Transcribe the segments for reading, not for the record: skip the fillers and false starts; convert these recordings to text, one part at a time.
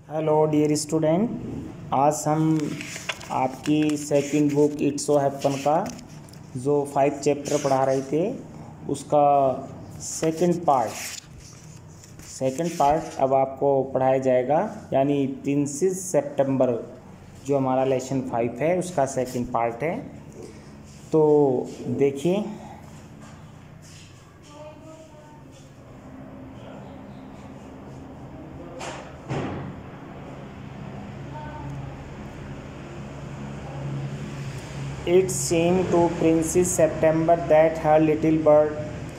Hello dear student, आज हम आपकी second book it's so happen का जो 5 चैप्टर पढ़ा रहे थे उसका सेकंड पार्ट अब आपको पढ़ाया जाएगा, यानी प्रिंसेस सितंबर जो हमारा लेसन 5 है उसका सेकंड पार्ट है। तो देखिए, it seemed to Princess September that her little bird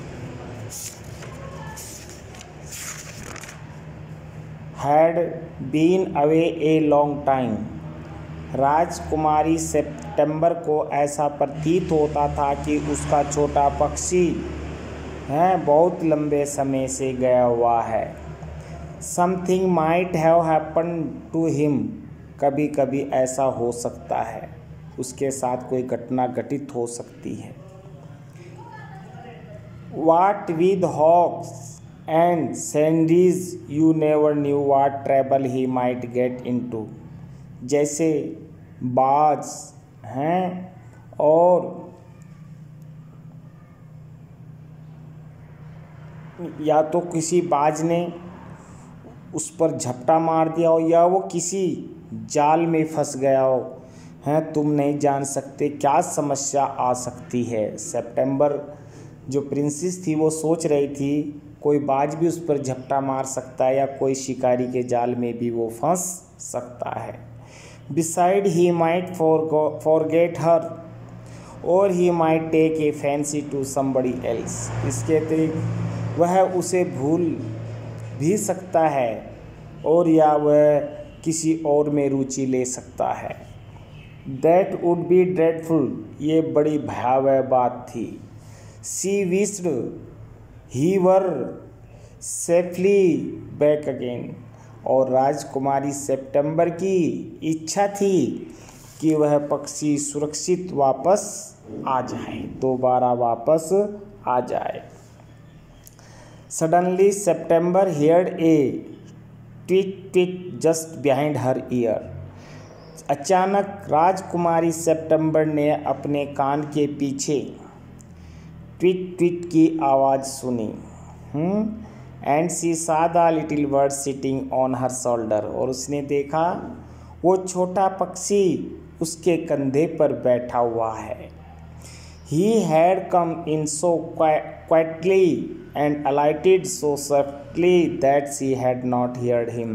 had been away a long time. राजकुमारी सितंबर को ऐसा प्रतीत होता था कि उसका छोटा पक्षी बहुत लंबे समय से गया हुआ है। Something might have happened to him. कभी कभी ऐसा हो सकता है, उसके साथ कोई घटना घटित हो सकती है। What with hawks and sandys, you never knew what trouble he might get into. जैसे बाज हैं और या तो किसी बाज ने उस पर झपटा मार दिया हो या वो किसी जाल में फंस गया हो, तुम नहीं जान सकते क्या समस्या आ सकती है। सितंबर जो प्रिंसेस थी वो सोच रही थी कोई बाज भी उस पर झपटा मार सकता है या कोई शिकारी के जाल में भी वो फंस सकता है। Besides he might forget her और he might take a fancy to somebody else. इसके अतिरिक्त वह उसे भूल भी सकता है और या वह किसी और में रुचि ले सकता है। That would be dreadful. ये बड़ी भयावह बात थी। She wished he were safely back again. और राजकुमारी सितंबर की इच्छा थी कि वह पक्षी सुरक्षित वापस आ जाए, दोबारा वापस आ जाए। Suddenly September heard a tweet just behind her ear. अचानक राजकुमारी सितंबर ने अपने कान के पीछे ट्वीट की आवाज़ सुनी। And she saw the little bird sitting on her shoulder. और उसने देखा वो छोटा पक्षी उसके कंधे पर बैठा हुआ है। He had come in so quietly and alighted so softly that she had not heard him.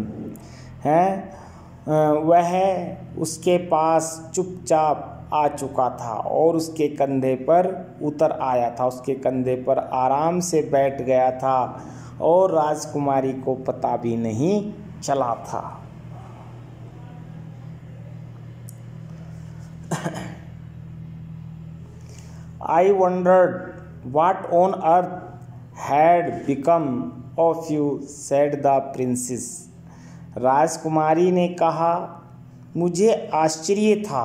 वह उसके पास चुपचाप आ चुका था और उसके कंधे पर उतर आया था, उसके कंधे पर आराम से बैठ गया था और राजकुमारी को पता भी नहीं चला था। I wondered what on earth had become of you, said the princess. राजकुमारी ने कहा, मुझे आश्चर्य था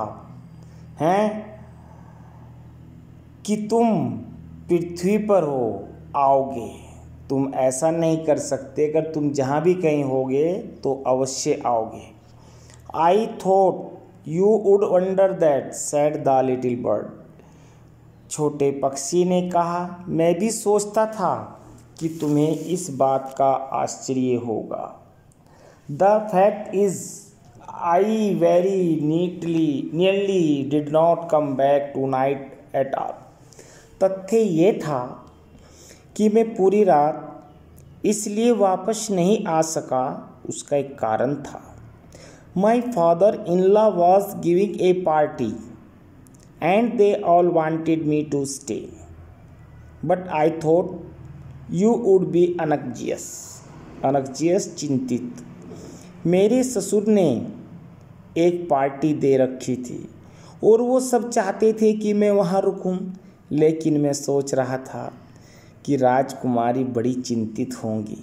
कि तुम पृथ्वी पर आओगे। तुम ऐसा नहीं कर सकते, अगर तुम जहाँ भी कहीं होगे तो अवश्य आओगे। I thought you would wonder that, said the little bird. छोटे पक्षी ने कहा, मैं भी सोचता था कि तुम्हें इस बात का आश्चर्य होगा। The fact is, I very nearly did not come back tonight at all. तथ्य ये था कि मैं पूरी रात इसलिए वापस नहीं आ सका, उसका एक कारण था। My father-in-law was giving a party and they all wanted me to stay. But I thought you would be anxious. चिंतित। मेरे ससुर ने एक पार्टी दे रखी थी और वो सब चाहते थे कि मैं वहाँ रुकूं, लेकिन मैं सोच रहा था कि राजकुमारी बड़ी चिंतित होंगी।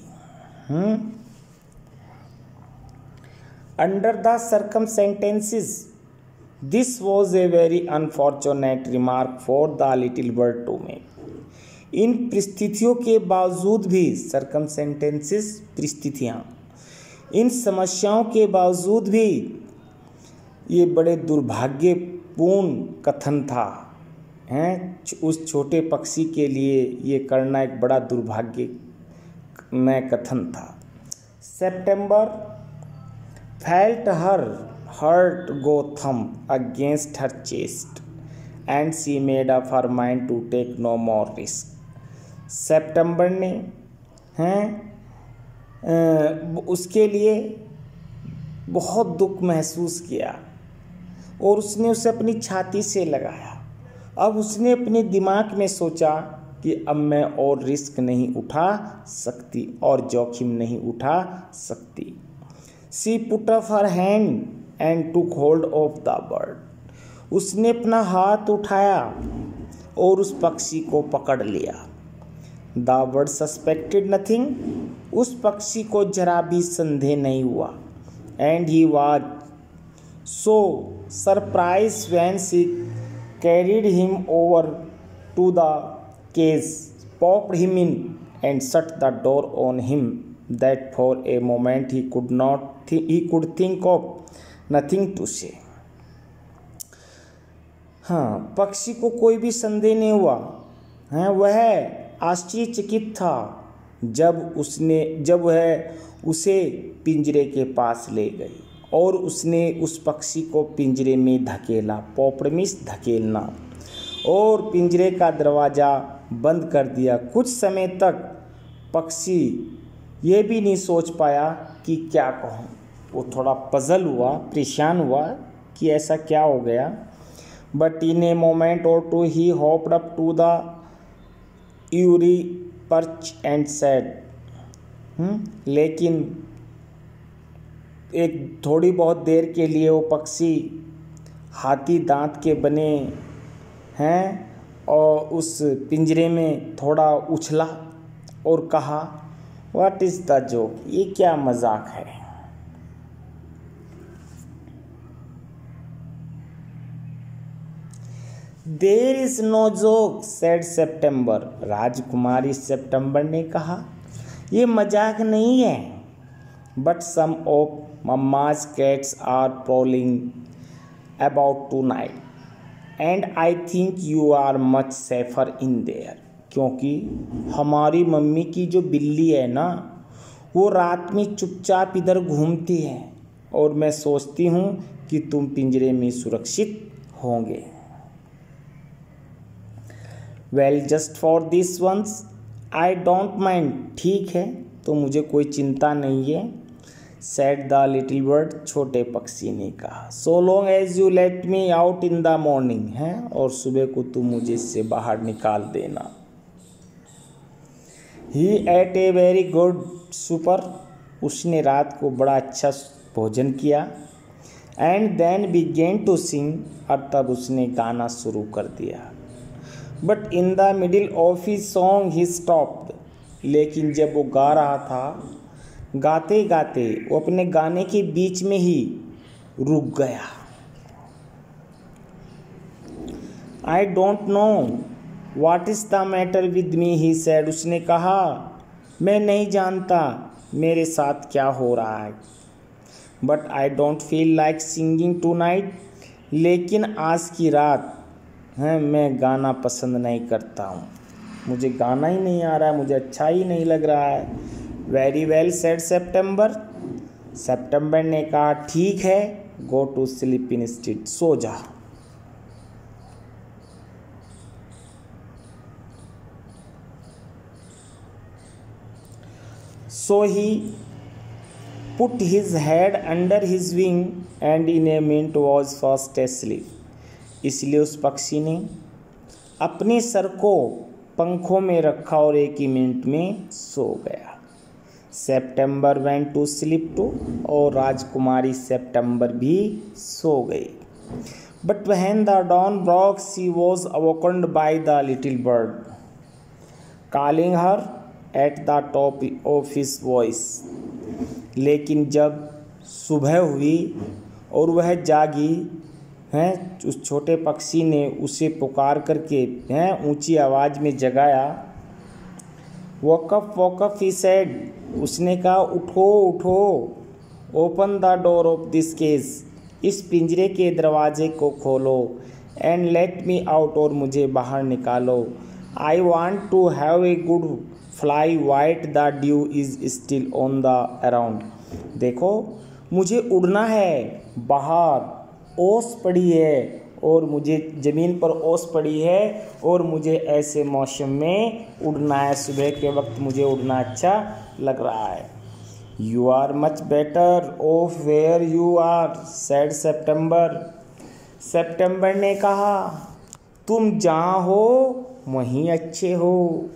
Under the circumstances, this was a very unfortunate remark for the little bird to make. इन परिस्थितियों के बावजूद भी, circumstances परिस्थितियाँ, इन समस्याओं के बावजूद भी ये बड़े दुर्भाग्यपूर्ण कथन था, हैं, उस छोटे पक्षी के लिए ये करना एक बड़ा दुर्भाग्यमय कथन था। September felt her heart go thump against her chest and she made up her mind to take no more risk. सितंबर ने उसके लिए बहुत दुख महसूस किया और उसने उसे अपनी छाती से लगाया। अब उसने अपने दिमाग में सोचा कि अब मैं और रिस्क नहीं उठा सकती और जोखिम नहीं उठा सकती। She put up her hand and took hold of the bird. उसने अपना हाथ उठाया और उस पक्षी को पकड़ लिया। The bird suspected nothing. उस पक्षी को जरा भी संदेह नहीं हुआ। And he was so surprised when she carried him over to the cage, popped him in and shut the door on him that for a moment he could think of nothing to say. हाँ, पक्षी को कोई भी संदेह नहीं हुआ। हाँ, वह आश्चर्यचकित था जब वह उसे पिंजरे के पास ले गई और उसने उस पक्षी को पिंजरे में धकेला, पॉपड़मिस धकेलना, और पिंजरे का दरवाज़ा बंद कर दिया। कुछ समय तक पक्षी ये भी नहीं सोच पाया कि क्या कहूँ। वो थोड़ा पजल हुआ, परेशान हुआ कि ऐसा क्या हो गया। But in a moment or two he hopped up to the यूरी पर्च एंड सेड, लेकिन एक थोड़ी बहुत देर के लिए वो पक्षी हाथी दांत के बने हैं और उस पिंजरे में थोड़ा उछला और कहा, व्हाट इज़ द जोक, ये क्या मजाक है। There is no joke said September. राजकुमारी सितंबर ने कहा, ये मजाक नहीं है। But some of mamma's cats are prowling about tonight and I think you are much safer in there. क्योंकि हमारी मम्मी की जो बिल्ली है ना, वो रात में चुपचाप इधर घूमती है और मैं सोचती हूँ कि तुम पिंजरे में सुरक्षित होंगे। Well just for this once I don't mind. ठीक है, तो मुझे कोई चिंता नहीं है। सेड द लिटिल बर्ड, छोटे पक्षी ने कहा। So long as you let me out in the morning, है, और सुबह को तुम मुझे इससे बाहर निकाल देना। He ate a very good supper, उसने रात को बड़ा अच्छा भोजन किया। And then began to sing, और तब उसने गाना शुरू कर दिया। But in the middle of his song he stopped, लेकिन जब वो गा रहा था, गाते गाते वो अपने गाने के बीच में ही रुक गया। I don't know what is the matter with me, he said, उसने कहा, मैं नहीं जानता मेरे साथ क्या हो रहा है। But I don't feel like singing tonight, लेकिन आज की रात मैं गाना पसंद नहीं करता हूँ। मुझे गाना ही नहीं आ रहा है, मुझे अच्छा ही नहीं लग रहा है। वेरी वेल सेड सितंबर, सितंबर ने कहा, ठीक है, गो टू स्लीप इंस्टेड, सो जा। So he put his head under his wing and in a minute was fast asleep. इसलिए उस पक्षी ने अपने सर को पंखों में रखा और एक ही मिनट में सो गया। September went to sleep too, और राजकुमारी सितंबर भी सो गई। But when the dawn broke she was awakened by the little bird calling her at the top of his voice. लेकिन जब सुबह हुई और वह जागी, उस छोटे पक्षी ने उसे पुकार करके ऊंची आवाज़ में जगाया। वॉकअप ही सेड, उसने कहा, उठो उठो, open the door of this cage, इस पिंजरे के दरवाजे को खोलो। एंड लेट मी आउट, और मुझे बाहर निकालो। I want to have a good fly while the dew is still on the around. देखो मुझे उड़ना है, बाहर ओस पड़ी है और मुझे ज़मीन पर ओस पड़ी है और मुझे ऐसे मौसम में उड़ना है। सुबह के वक्त मुझे उड़ना अच्छा लग रहा है। You are much better off where you are, said September. September ने कहा, तुम जहाँ हो वहीं अच्छे हो।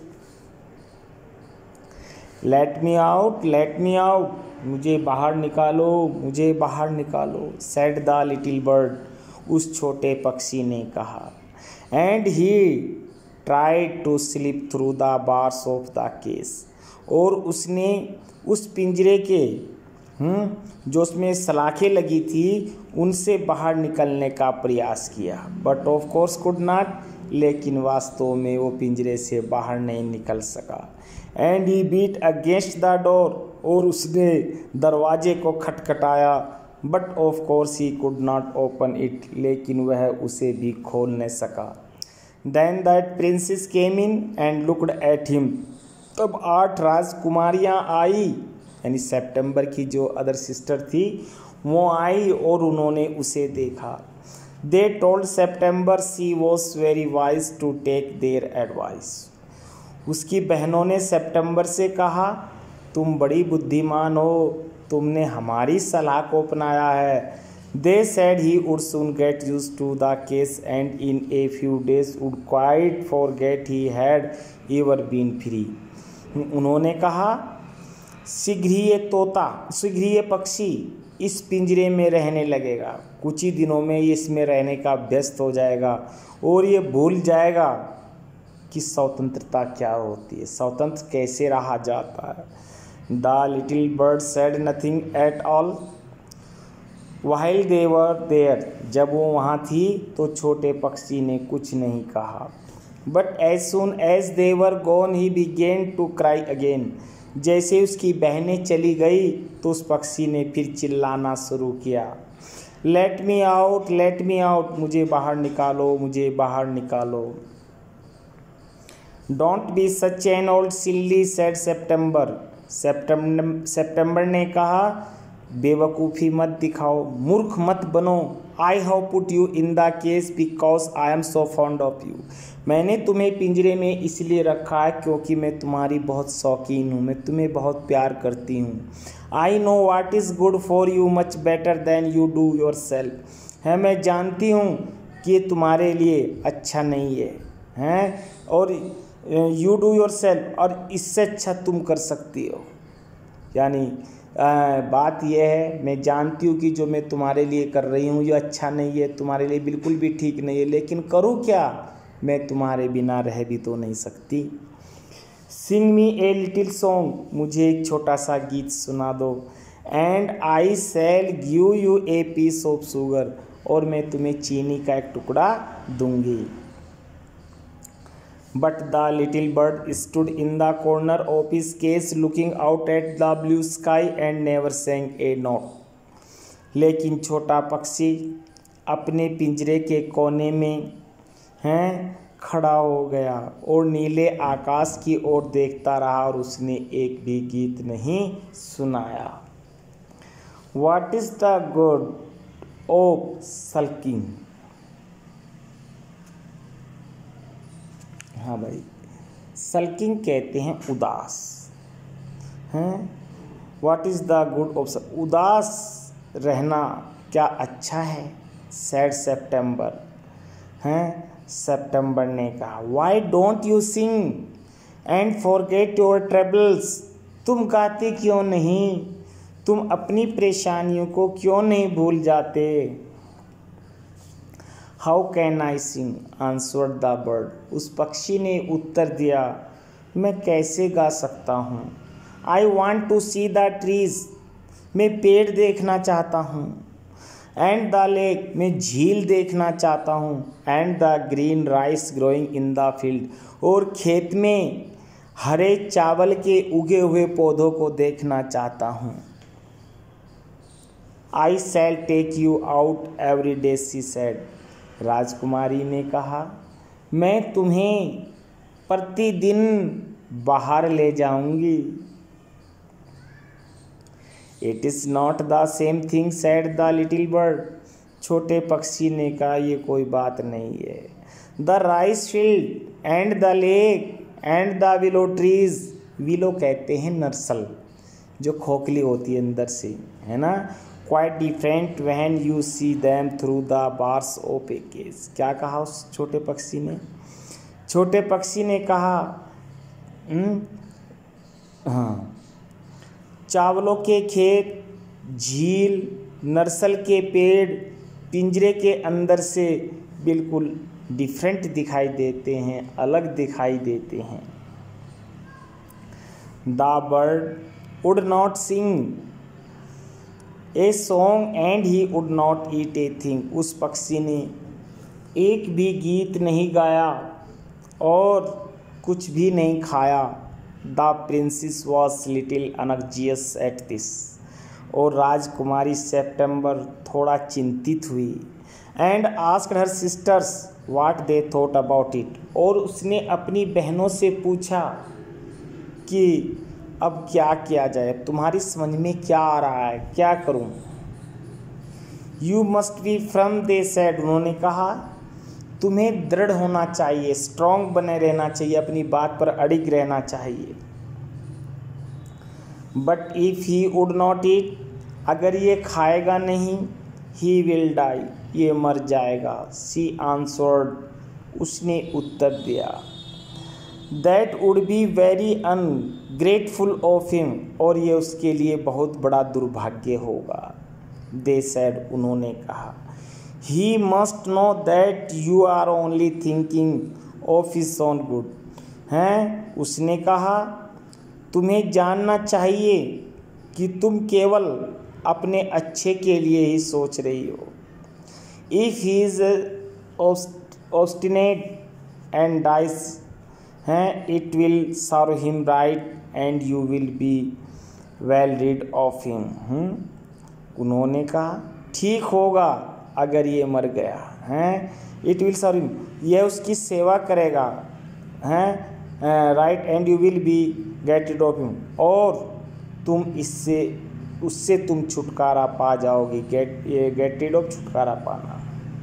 Let me out, let me out, मुझे बाहर निकालो, मुझे बाहर निकालो, सेड द लिटिल बर्ड, उस छोटे पक्षी ने कहा। And he tried to slip through the bars of the cage, और उसने उस पिंजरे के जो उसमें सलाखें लगी थी उनसे बाहर निकलने का प्रयास किया। But of course could not, लेकिन वास्तव में वो पिंजरे से बाहर नहीं निकल सका। And he beat against the door, और उसने दरवाजे को खटखटाया। But of course he could not open it, लेकिन वह उसे भी खोल नहीं सका। Then that princesses came in and looked at him, तब 8 राजकुमारियाँ आई, यानी सितंबर की जो अदर सिस्टर थी वो आई और उन्होंने उसे देखा। They told September she was very wise to take their advice, उसकी बहनों ने सितंबर से कहा, तुम बड़ी बुद्धिमान हो, तुमने हमारी सलाह को अपनाया है। They said he would soon get used to the cage and in a few days would quite forget he had ever been free. उन्होंने कहा, शीघ्र ही ये तोता, शीघ्र ही ये पक्षी इस पिंजरे में रहने लगेगा, कुछ ही दिनों में ये इसमें रहने का व्यस्त हो जाएगा और ये भूल जाएगा कि स्वतंत्रता क्या होती है, स्वतंत्र कैसे रहा जाता है। The little bird said nothing at all while they were there, जब वो वहाँ थी तो छोटे पक्षी ने कुछ नहीं कहा। But as soon as they were gone he began to cry again, जैसे उसकी बहनें चली गई तो उस पक्षी ने फिर चिल्लाना शुरू किया। Let me out, let me out, मुझे बाहर निकालो, मुझे बाहर निकालो। Don't be such an old silly said September, सितंबर ने कहा, बेवकूफ़ी मत दिखाओ, मूर्ख मत बनो। I have put you in the cage because I am so fond of you, मैंने तुम्हें पिंजरे में इसलिए रखा है क्योंकि मैं तुम्हारी बहुत शौकीन हूँ, मैं तुम्हें बहुत प्यार करती हूँ। I know what is good for you much better than you do yourself, है मैं जानती हूँ कि ये तुम्हारे लिए अच्छा नहीं है, हैं, और यू डू योर सेल्फ, और इससे अच्छा तुम कर सकती हो। यानी बात यह है, मैं जानती हूँ कि जो मैं तुम्हारे लिए कर रही हूँ ये अच्छा नहीं है, तुम्हारे लिए बिल्कुल भी ठीक नहीं है, लेकिन करूँ क्या, मैं तुम्हारे बिना रह भी तो नहीं सकती। सिंग मी ए लिटिल सॉन्ग, मुझे एक छोटा सा गीत सुना दो। And I shall give you a piece of sugar, और मैं तुम्हें चीनी का एक टुकड़ा दूंगी। But the little bird stood in the corner of his cage looking out at the blue sky and never sang a note, लेकिन छोटा पक्षी अपने पिंजरे के कोने में खड़ा हो गया और नीले आकाश की ओर देखता रहा और उसने एक भी गीत नहीं सुनाया। What is the good of sulking, हाँ भाई, सल्किंग कहते हैं उदास, हैं। What is the good of, उदास रहना क्या अच्छा है, सैड सितंबर, हैं। सितंबर ने कहा, why don't you sing and forget your troubles, तुम गाते क्यों नहीं, तुम अपनी परेशानियों को क्यों नहीं भूल जाते। How can I sing answered the bird, उस पक्षी ने उत्तर दिया, मैं कैसे गा सकता हूँ। I want to see the trees, मैं पेड़ देखना चाहता हूँ। एंड द लेक, मैं झील देखना चाहता हूँ। And the green rice growing in the field, और खेत में हरे चावल के उगे हुए पौधों को देखना चाहता हूँ। I shall take you out every day, she said. राजकुमारी ने कहा, मैं तुम्हें प्रतिदिन बाहर ले जाऊंगी। It is not the same thing, said the little bird. छोटे पक्षी ने कहा, ये कोई बात नहीं है। The rice field and the lake and the willow trees. Willow कहते हैं नर्सल, जो खोखली होती है अंदर से, है ना। Quite different when you see them through the bars of a cage. क्या कहा उस छोटे पक्षी ने? छोटे पक्षी ने कहा, हाँ, चावलों के खेत, झील, नर्सल के पेड़ पिंजरे के अंदर से बिल्कुल डिफरेंट दिखाई देते हैं, अलग दिखाई देते हैं। The bird would not sing a song and he would not eat a thing. उस पक्षी ने एक भी गीत नहीं गाया और कुछ भी नहीं खाया। The princess was little anxious at this. और राजकुमारी सेप्टेम्बर थोड़ा चिंतित हुई। And asked her sisters what they thought about it. और उसने अपनी बहनों से पूछा कि अब क्या किया जाए, तुम्हारी समझ में क्या आ रहा है, क्या करूं? You must be firm, they said. उन्होंने कहा, तुम्हें दृढ़ होना चाहिए, स्ट्रांग बने रहना चाहिए, अपनी बात पर अडिग रहना चाहिए। But if he would not eat, अगर ये खाएगा नहीं, ही विल डाई, ये मर जाएगा। सी आंसर्ड, उसने उत्तर दिया। That would be very ungrateful of him, और ये उसके लिए बहुत बड़ा दुर्भाग्य होगा। दे सेड, उन्होंने कहा। He must know that you are only thinking of his own good. हैं, उसने कहा, तुम्हें जानना चाहिए कि तुम केवल अपने अच्छे के लिए ही सोच रही हो। If he is obstinate and dies, हैं, it will serve him right and you will be well rid of him. उन्होंने कहा, ठीक होगा अगर ये मर गया, हैं, इट विल सर्व हिम, यह उसकी सेवा करेगा, हैं, right and you will be get rid of him, और तुम उससे तुम छुटकारा पा जाओगे। गेट रीड ऑफ, छुटकारा पाना।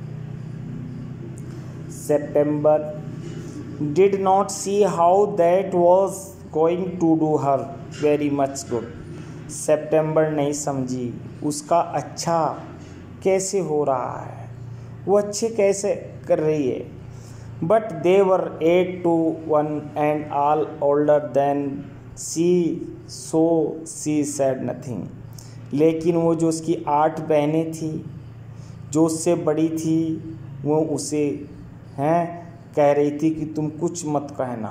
September did not see how that was going to do her very much good. सितंबर नहीं समझी उसका अच्छा कैसे हो रहा है, वो अच्छे कैसे कर रही है। But they were 8 to 1 and all older than she, so she said nothing. लेकिन वो जो उसकी 8 बहनें थी, जो उससे बड़ी थी, वो उसे कह रही थी कि तुम कुछ मत कहना।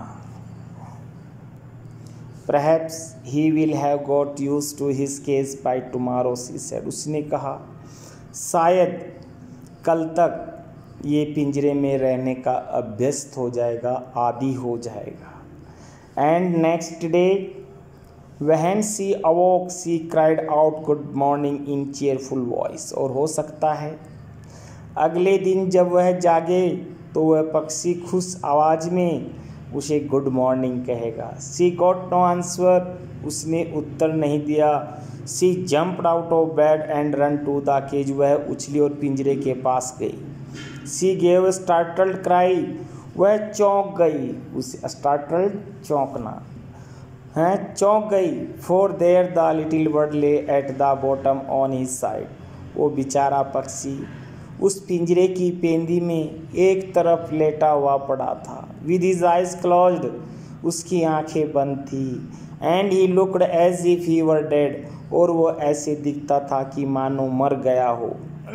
Perhaps he will have got used to his cage by tomorrow, she said. उसने कहा, शायद कल तक ये पिंजरे में रहने का अभ्यस्त हो जाएगा, आदी हो जाएगा। And next day when she awoke, she cried out good morning in cheerful voice. और हो सकता है अगले दिन जब वह जागे तो वह पक्षी खुश आवाज़ में उसे गुड मॉर्निंग कहेगा। सी गॉट नो आंसर, उसने उत्तर नहीं दिया। She jumped out of bed and run to the cage, वह उछली और पिंजरे के पास गई। सी गेव स्टार्टल्ड क्राई, वह चौंक गई। उसे स्टार्टल्ड, चौंकना है, चौंक गई। For there the little bird lay at the bottom on his side, वो बेचारा पक्षी उस पिंजरे की पेंदी में एक तरफ लेटा हुआ पड़ा था। विद हिज आइज क्लोज्ड, उसकी आंखें बंद थी। And he looked as if he were dead, और वो ऐसे दिखता था कि मानो मर गया हो।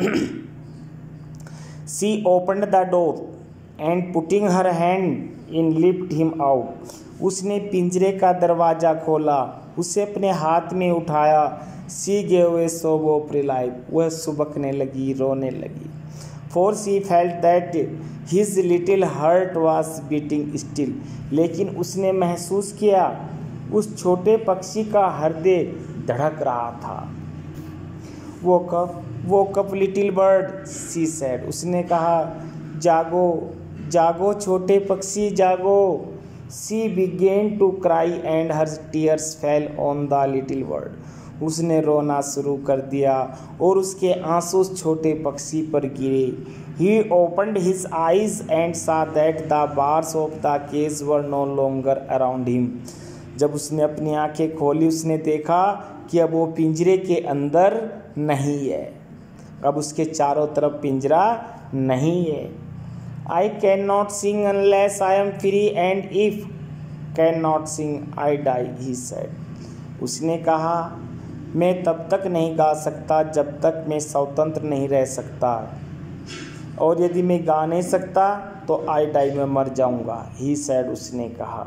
She opened the door and putting her hand in lift him out, उसने पिंजरे का दरवाज़ा खोला, उसे अपने हाथ में उठाया। सी गेव ए सोब ऑफ रिलाइव, वह सुबकने लगी, रोने लगी। For she felt that his little heart was beating still, लेकिन उसने महसूस किया उस छोटे पक्षी का हृदय धड़क रहा था। woke up little bird, she said. उसने कहा, जागो जागो छोटे पक्षी जागो. She began to cry and her tears fell on the little bird. उसने रोना शुरू कर दिया और उसके आंसू छोटे पक्षी पर गिरे. He opened his eyes and saw that the bars of the cage were no longer around him. जब उसने अपनी आंखें खोली उसने देखा कि अब वो पिंजरे के अंदर नहीं है, अब उसके चारों तरफ पिंजरा नहीं है. I cannot sing unless I am free and if cannot sing I die, he said. उसने कहा, मैं तब तक नहीं गा सकता जब तक मैं स्वतंत्र नहीं रह सकता, और यदि मैं गा नहीं सकता तो आई डाई में मर जाऊंगा. ही सैड, उसने कहा.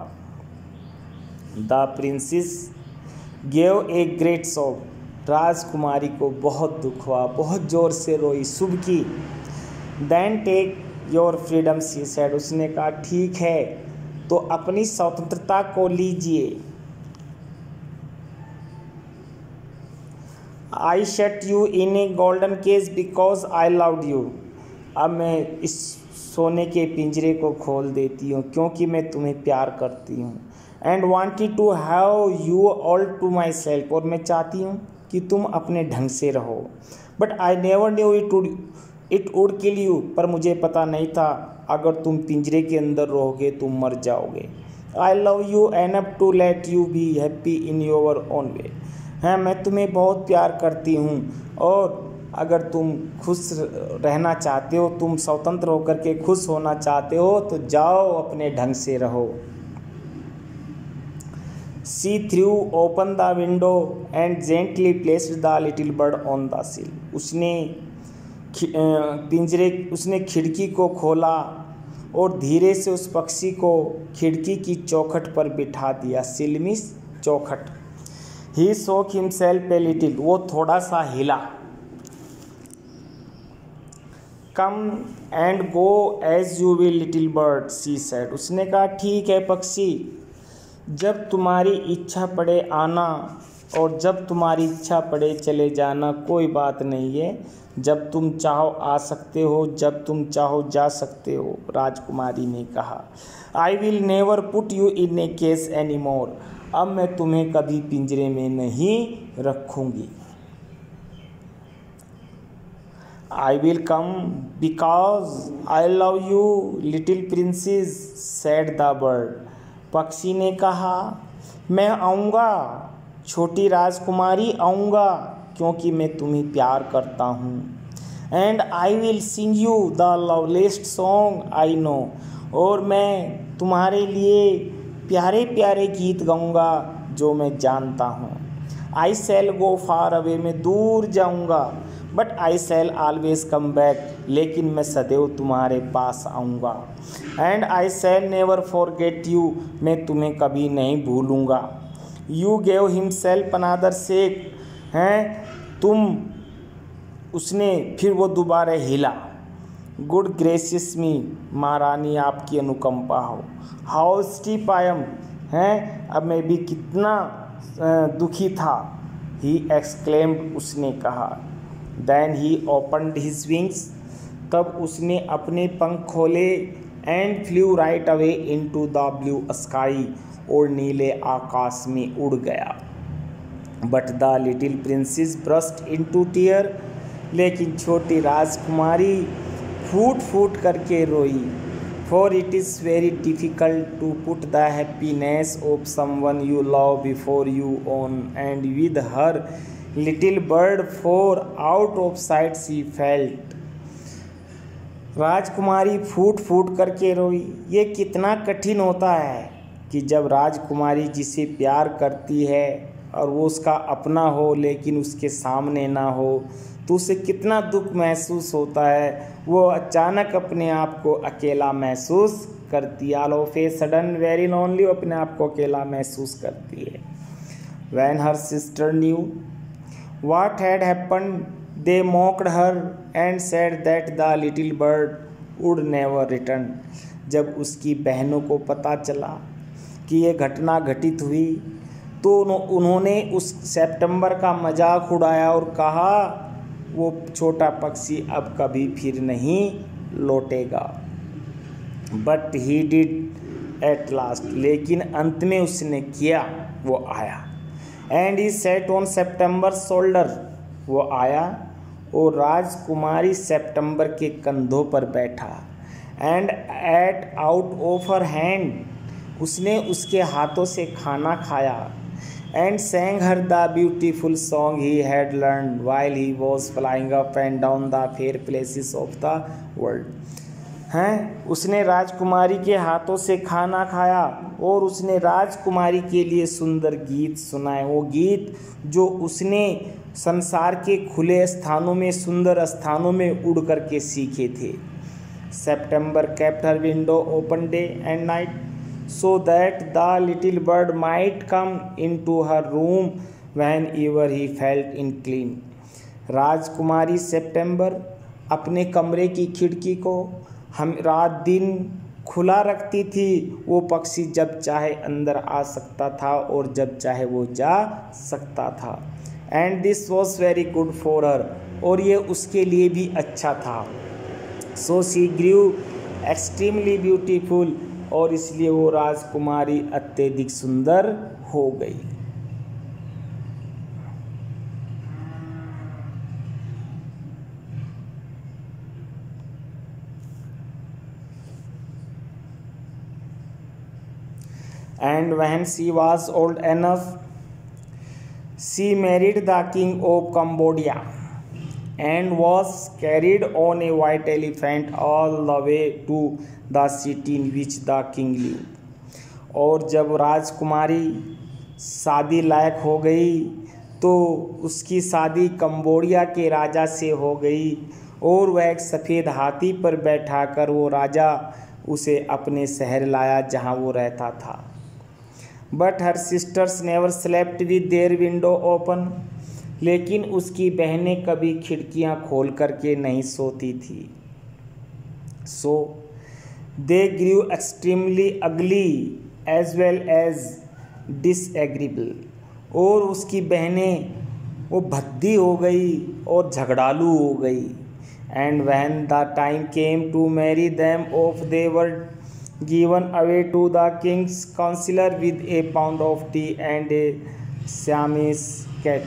The princess gave a great sob. राजकुमारी को बहुत दुख हुआ, बहुत ज़ोर से रोई, सुबकी. Then take your freedom, she said. उसने कहा, ठीक है तो अपनी स्वतंत्रता को लीजिए. I shut you in a golden cage because I loved you. अब मैं इस सोने के पिंजरे को खोल देती हूँ क्योंकि मैं तुम्हें प्यार करती हूँ. And wanted to have you all to myself. और मैं चाहती हूँ कि तुम अपने ढंग से रहो. But I never knew it would kill you. पर मुझे पता नहीं था अगर तुम पिंजरे के अंदर रहोगे तुम मर जाओगे. I love you enough to let you be happy in your own way. हैं, मैं तुम्हें बहुत प्यार करती हूँ और अगर तुम खुश रहना चाहते हो, तुम स्वतंत्र होकर के खुश होना चाहते हो तो जाओ अपने ढंग से रहो. She threw open the window and gently placed the little bird on the sill. उसने खिड़की को खोला और धीरे से उस पक्षी को खिड़की की चौखट पर बिठा दिया. सिल मीन्स चौखट. He shook himself a little. वो थोड़ा सा हिला. Come and go as you will, little bird, she said. उसने कहा, ठीक है पक्षी, जब तुम्हारी इच्छा पड़े आना और जब तुम्हारी इच्छा पड़े चले जाना, कोई बात नहीं है. जब तुम चाहो आ सकते हो, जब तुम चाहो जा सकते हो, राजकुमारी ने कहा. I will never put you in a cage anymore. अब मैं तुम्हें कभी पिंजरे में नहीं रखूंगी. I will come because I love you, little princess, said the bird. पक्षी ने कहा, मैं आऊँगा छोटी राजकुमारी, आऊँगा क्योंकि मैं तुम्हें प्यार करता हूँ. And I will sing you the loveliest song I know. और मैं तुम्हारे लिए प्यारे प्यारे गीत गाऊंगा जो मैं जानता हूँ. I shell go far away, मैं दूर जाऊंगा. But I shall always come back, लेकिन मैं सदैव तुम्हारे पास आऊँगा. And I shall never forget you, मैं तुम्हें कभी नहीं भूलूँगा. You gave himself another shake. हैं तुम, उसने फिर वो दोबारा हिला. गुड ग्रेसियस मी, महारानी आपकी अनुकंपा हो. हाउ स्टीप आई एम, हैं अब मैं भी कितना दुखी था. ही एक्सक्लेम्ड, उसने कहा. Then he opened his wings, तब उसने अपने पंख खोले. And flew right away into the blue sky, और नीले आकाश में उड़ गया. But the little princess burst into tear, लेकिन छोटी राजकुमारी फूट फूट करके रोई. For it is very difficult to put the happiness of someone you love before you own. And with her little bird for out of sight she felt. राजकुमारी फूट फूट करके रोई. ये कितना कठिन होता है कि जब राजकुमारी जिसे प्यार करती है और वो उसका अपना हो लेकिन उसके सामने ना हो, तो उसे कितना दुख महसूस होता है. वो अचानक अपने आप को अकेला महसूस करती है. All of a sudden very lonely, अपने आप को अकेला महसूस करती है. When her sister knew what had happened, they mocked her and said that the little bird would never return. जब उसकी बहनों को पता चला कि ये घटना घटित हुई तो उन्होंने उस सितंबर का मजाक उड़ाया और कहा वो छोटा पक्षी अब कभी फिर नहीं लौटेगा। But he did at last, लेकिन अंत में उसने किया, वो आया। And he sat on September shoulder, वो आया और राजकुमारी सितंबर के कंधों पर बैठा। And ate out of her hand, उसने उसके हाथों से खाना खाया। And sang her the beautiful song he had learned while he was flying up and down the fair places of the world। हैं, उसने राजकुमारी के हाथों से खाना खाया और उसने राजकुमारी के लिए सुंदर गीत सुनाए, वो गीत जो उसने संसार के खुले स्थानों में, सुंदर स्थानों में उड़ करके सीखे थे। September kept her window open day and night so that the little bird might come into her room whenever he felt inclined। राजकुमारी सितंबर अपने कमरे की खिड़की को हम रात दिन खुला रखती थी। वो पक्षी जब चाहे अंदर आ सकता था और जब चाहे वो जा सकता था। And this was very good for her, और ये उसके लिए भी अच्छा था। So she grew extremely beautiful, और इसलिए वो राजकुमारी अत्यधिक सुंदर हो गई। And when she was old enough, she married the king of Cambodia and was carried on a white elephant all the way to the city in which the king lived। और जब राजकुमारी शादी लायक हो गई तो उसकी शादी कंबोडिया के राजा से हो गई, और वह एक सफ़ेद हाथी पर बैठाकर वो राजा उसे अपने शहर लाया जहाँ वो रहता था। But her sisters never slept with their window open, लेकिन उसकी बहनें कभी खिड़कियां खोल करके नहीं सोती थी। So they grew extremely ugly as well as disagreeable, और उसकी बहनें वो भद्दी हो गई और झगड़ालू हो गई। And when the time came to marry them off they were given away to the king's counselor with a pound of tea and a Siamese cat।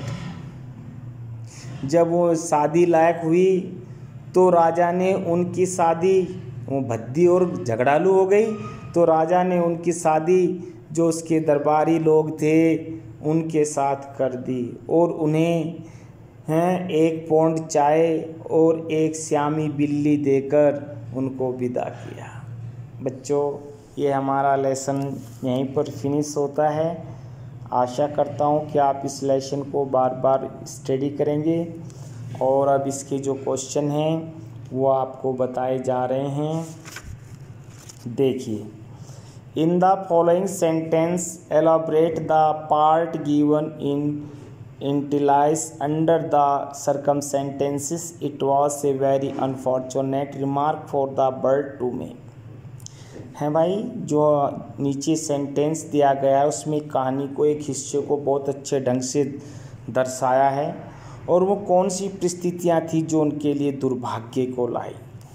जब वो शादी लायक हुई तो राजा ने उनकी शादी, वो भद्दी और झगड़ालू हो गई, तो राजा ने उनकी शादी जो उसके दरबारी लोग थे उनके साथ कर दी, और उन्हें एक पौंड चाय और एक श्यामी बिल्ली देकर उनको विदा किया। बच्चों, ये हमारा लेसन यहीं पर फिनिश होता है। आशा करता हूँ कि आप इस लेसन को बार बार स्टडी करेंगे, और अब इसके जो क्वेश्चन हैं वो आपको बताए जा रहे हैं। देखिए, in the following sentence elaborate the part given in italics under the circumstances it was a very unfortunate remark for the bird to make. हैं भाई, जो नीचे सेंटेंस दिया गया है उसमें कहानी को, एक हिस्से को बहुत अच्छे ढंग से दर्शाया है, और वो कौन सी परिस्थितियाँ थी जो उनके लिए दुर्भाग्य को लाई।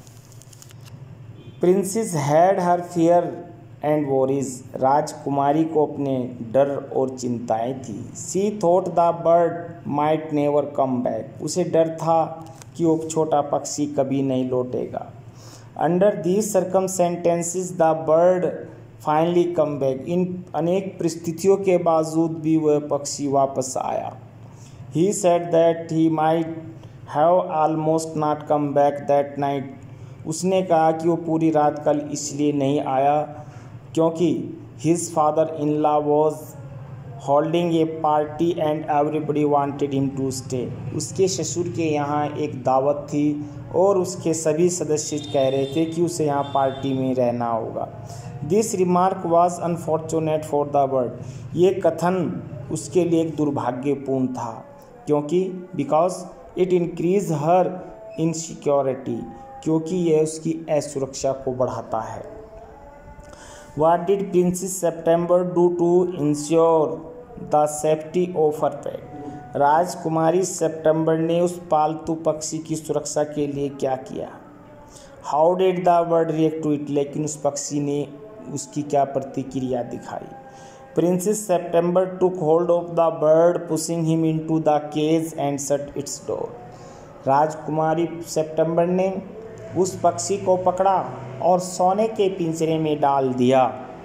Princess had her fear and worries, राजकुमारी को अपने डर और चिंताएं थी। She thought the bird might never come back, उसे डर था कि वो छोटा पक्षी कभी नहीं लौटेगा। Under these circumstances the bird finally came back, इन अनेक परिस्थितियों के बावजूद भी वह पक्षी वापस आया। He said that he might have almost not come back that night, उसने कहा कि वो पूरी रात कल इसलिए नहीं आया क्योंकि his father in law was holding a party and everybody wanted him to stay, उसके ससुर के यहाँ एक दावत थी और उसके सभी सदस्य कह रहे थे कि उसे यहाँ पार्टी में रहना होगा। This remark was unfortunate for the bird, ये कथन उसके लिए एक दुर्भाग्यपूर्ण था, क्योंकि because it increase her insecurity, क्योंकि यह उसकी असुरक्षा को बढ़ाता है। What did princess September do to ensure the safety of her pet, राजकुमारी सितंबर ने उस पालतू पक्षी की सुरक्षा के लिए क्या किया? How did the bird react to it? लेकिन उस पक्षी ने उसकी क्या प्रतिक्रिया दिखाई? Princess September took hold of the bird pushing him into the cage and shut its door. राजकुमारी सितंबर ने उस पक्षी को पकड़ा और सोने के पिंजरे में डाल दिया।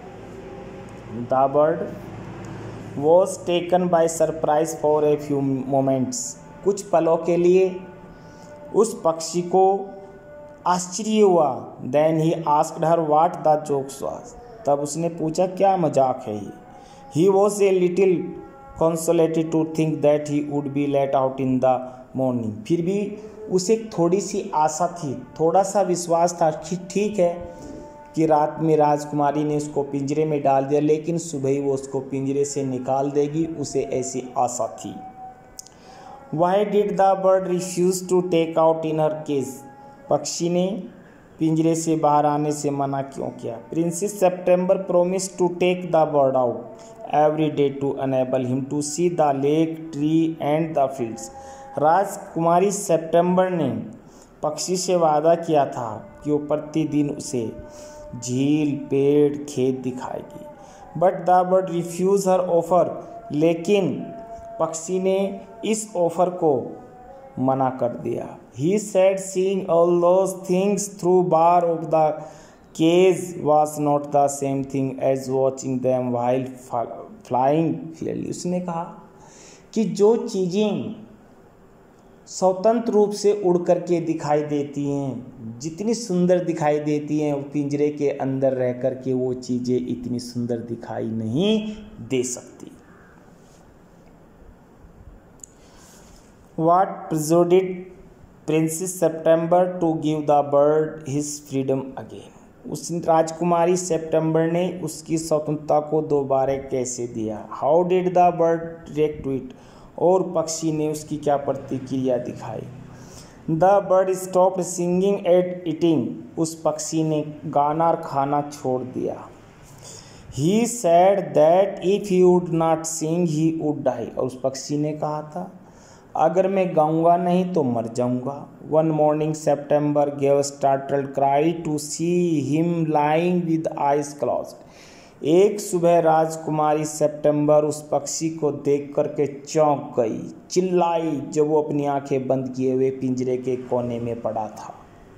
The bird was taken by surprise for a few moments. कुछ पलों के लिए उस पक्षी को आश्चर्य हुआ। Then he asked her what the jokes was. तब उसने पूछा क्या मजाक है ये। He was a little consoled to think that he would be let out in the morning. फिर भी उसे थोड़ी सी आशा थी, थोड़ा सा विश्वास था कि ठीक है कि रात में राजकुमारी ने उसको पिंजरे में डाल दिया, लेकिन सुबह ही वो उसको पिंजरे से निकाल देगी, उसे ऐसी आशा थी। Why did the bird refuse to take out in her cage? पक्षी ने पिंजरे से बाहर आने से मना क्यों किया? Princess September promise to take the bird out every day to enable him to see the lake, tree and the fields. राजकुमारी सितंबर ने पक्षी से वादा किया था कि वो प्रतिदिन उसे झील, पेड़, खेत दिखाएगी। But the bird refuse her offer. लेकिन पक्षी ने इस ऑफर को मना कर दिया। He said seeing all those things through bar of the cage was not the same thing as watching them while flying freely। उसने कहा कि जो चीज़ें स्वतंत्र रूप से उड़ करके दिखाई देती हैं, जितनी सुंदर दिखाई देती हैं, वो पिंजरे के अंदर रह करके वो चीज़ें इतनी सुंदर दिखाई नहीं दे सकती। What persuaded Princess September to give the bird his freedom again? उस राजकुमारी सितंबर ने उसकी स्वतंत्रता को दोबारा कैसे दिया? How did the bird react to it? और पक्षी ने उसकी क्या प्रतिक्रिया दिखाई? The bird stopped singing and eating। उस पक्षी ने गाना और खाना छोड़ दिया। He said that if he would not sing he would die। और उस पक्षी ने कहा था अगर मैं गाऊंगा नहीं तो मर जाऊंगा। One morning September gave startled cry to see him lying with eyes closed. एक सुबह राजकुमारी सितंबर उस पक्षी को देख करके चौंक गई, चिल्लाई जब वो अपनी आंखें बंद किए हुए पिंजरे के कोने में पड़ा था।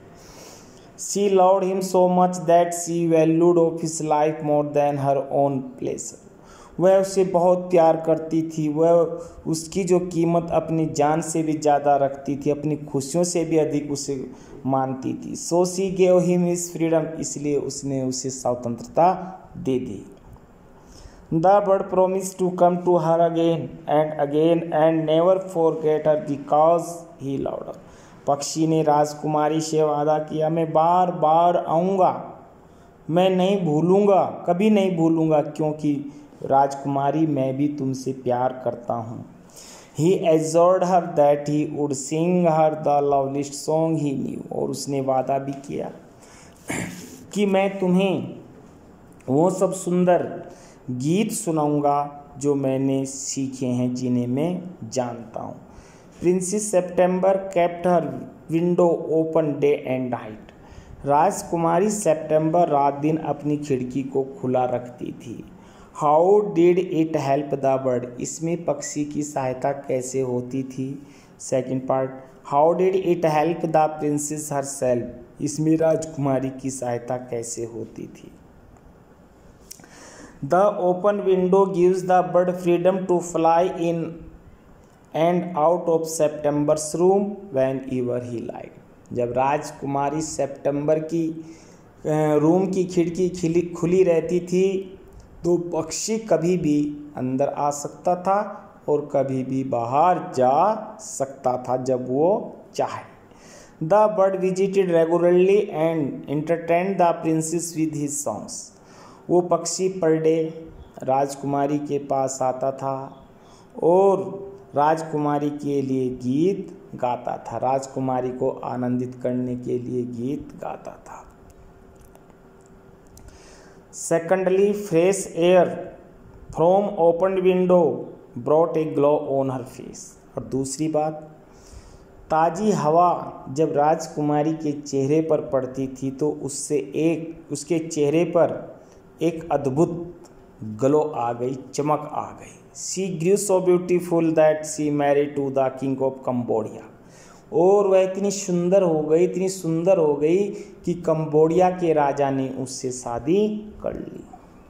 She loved him so much that she valued of his life more than her own pleasure. वह उसे बहुत प्यार करती थी, वह उसकी जो कीमत अपनी जान से भी ज़्यादा रखती थी, अपनी खुशियों से भी अधिक उसे मानती थी। So she gave him his freedom. इसलिए उसने उसे स्वतंत्रता दे दी। The bird promise to come to her again and never forget her because he loved her. पक्षी ने राजकुमारी से वादा किया मैं बार बार आऊँगा, मैं नहीं भूलूँगा, कभी नहीं भूलूँगा, क्योंकि राजकुमारी मैं भी तुमसे प्यार करता हूँ। He assured her that he would sing her the loveliest song he knew। और उसने वादा भी किया कि मैं तुम्हें वो सब सुंदर गीत सुनाऊंगा जो मैंने सीखे हैं, जिन्हें मैं जानता हूँ। Princess September kept her window open day and night. राजकुमारी सितंबर रात दिन अपनी खिड़की को खुला रखती थी। How did it help the bird? इसमें पक्षी की सहायता कैसे होती थी? Second part, how did it help the princess herself? इसमें राजकुमारी की सहायता कैसे होती थी? The open window gives the bird freedom to fly in and out of September's room whenever he like. जब राजकुमारी सितंबर की रूम की खिड़की खुली रहती थी तो पक्षी कभी भी अंदर आ सकता था और कभी भी बाहर जा सकता था जब वो चाहे। The bird visited regularly and entertain the princess with his songs. वो पक्षी पर डे राजकुमारी के पास आता था और राजकुमारी के लिए गीत गाता था, राजकुमारी को आनंदित करने के लिए गीत गाता था। Secondly, fresh air from opened window brought a glow on her face। और दूसरी बात, ताज़ी हवा जब राजकुमारी के चेहरे पर पड़ती थी तो उसके चेहरे पर एक अद्भुत ग्लो आ गई, चमक आ गई। She grew so beautiful that she married to the king of Cambodia. और वह इतनी सुंदर हो गई कि कंबोडिया के राजा ने उससे शादी कर ली।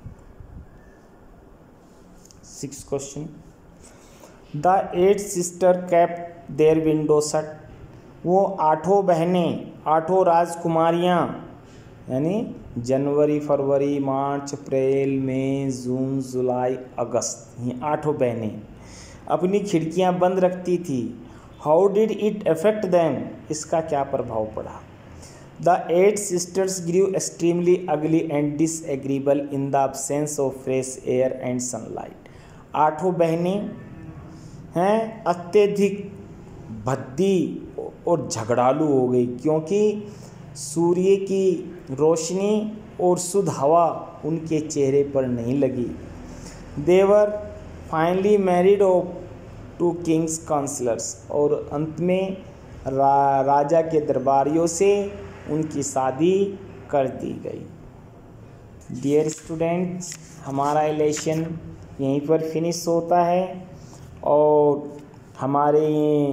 6th question, the 8 sister kept their window shut. वो 8 बहनें, 8 राजकुमारियाँ, यानी जनवरी, फरवरी, मार्च, अप्रैल, मई, जून, जुलाई, अगस्त, ये 8 बहनें अपनी खिड़कियां बंद रखती थी। How did it affect them. इसका क्या प्रभाव पड़ा। The 8 sisters grew extremely ugly and disagreeable in the absence of fresh air and sunlight. 8 बहनें हैं अत्यधिक भद्दी और झगड़ालू हो गई, क्योंकि सूर्य की रोशनी और शुद्ध हवा उनके चेहरे पर नहीं लगी। They were finally married off to kings counsellors. और अंत में राजा के दरबारियों से उनकी शादी कर दी गई। डियर स्टूडेंट्स, हमारा लेसन यहीं पर फिनिश होता है और हमारे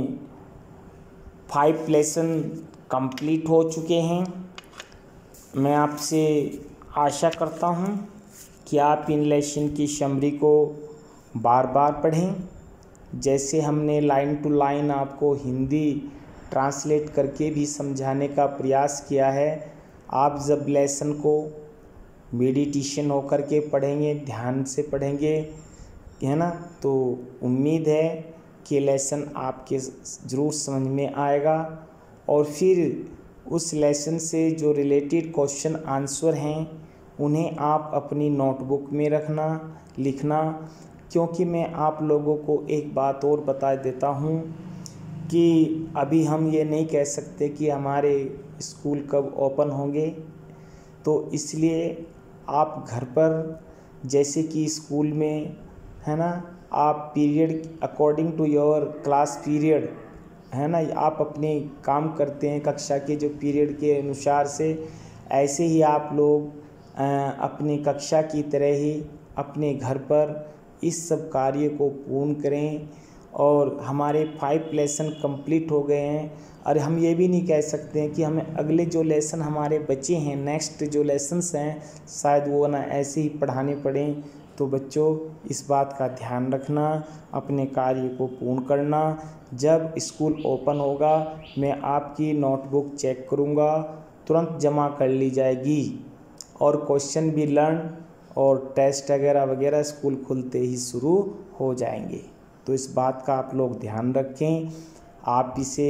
5 लेसन कंप्लीट हो चुके हैं। मैं आपसे आशा करता हूँ कि आप इन लेसन की समरी को बार बार पढ़ें। जैसे हमने लाइन टू लाइन आपको हिंदी ट्रांसलेट करके भी समझाने का प्रयास किया है, आप जब लेसन को मेडिटेशन होकर के पढ़ेंगे, ध्यान से पढ़ेंगे, है ना, तो उम्मीद है कि लेसन आपके ज़रूर समझ में आएगा। और फिर उस लेसन से जो रिलेटेड क्वेश्चन आंसर हैं उन्हें आप अपनी नोटबुक में रखना, लिखना। क्योंकि मैं आप लोगों को एक बात और बता देता हूँ कि अभी हम ये नहीं कह सकते कि हमारे स्कूल कब ओपन होंगे, तो इसलिए आप घर पर जैसे कि स्कूल में, है ना, आप period according to your class period, है ना, आप अपने काम करते हैं कक्षा के जो पीरियड के अनुसार से, ऐसे ही आप लोग अपनी कक्षा की तरह ही अपने घर पर इस सब कार्य को पूर्ण करें। और हमारे 5 लेसन कंप्लीट हो गए हैं और हम ये भी नहीं कह सकते हैं कि हमें अगले जो लेसन हमारे बचे हैं, नेक्स्ट जो लेसन्स हैं, शायद वो ना ऐसे ही पढ़ाने पड़ें। तो बच्चों, इस बात का ध्यान रखना, अपने कार्य को पूर्ण करना। जब स्कूल ओपन होगा मैं आपकी नोटबुक चेक करूँगा, तुरंत जमा कर ली जाएगी और क्वेश्चन भी लर्न और टेस्ट वगैरह स्कूल खुलते ही शुरू हो जाएंगे। तो इस बात का आप लोग ध्यान रखें। आप इसे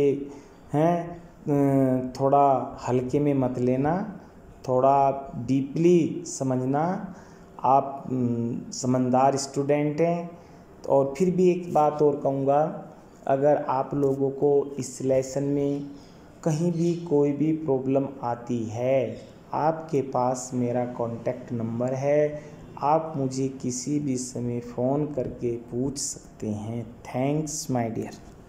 थोड़ा हल्के में मत लेना, थोड़ा डीपली समझना। आप समझदार स्टूडेंट हैं। और फिर भी एक बात और कहूँगा, अगर आप लोगों को इस लेसन में कहीं भी कोई भी प्रॉब्लम आती है, आपके पास मेरा कॉन्टैक्ट नंबर है, आप मुझे किसी भी समय फ़ोन करके पूछ सकते हैं। Thanks my dear.